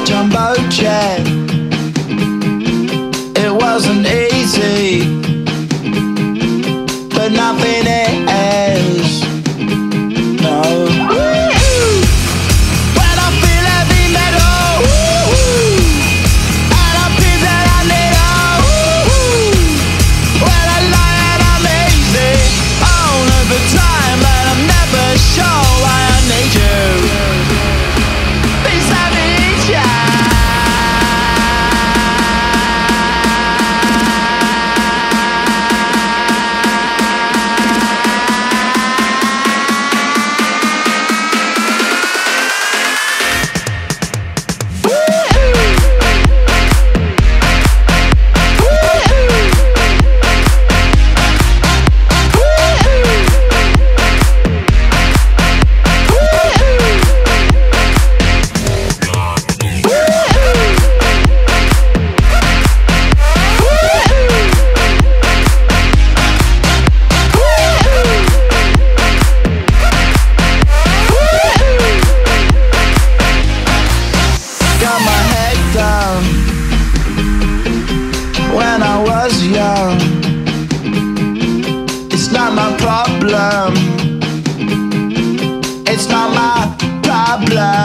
jumbo jet. It wasn't easy, but nothing is. No. When I feel heavy metal, and I feel that I need when I lie and I'm easy all of the time, but I'm never sure why I need you. Beside me, when I was young. It's not my problem. It's not my problem.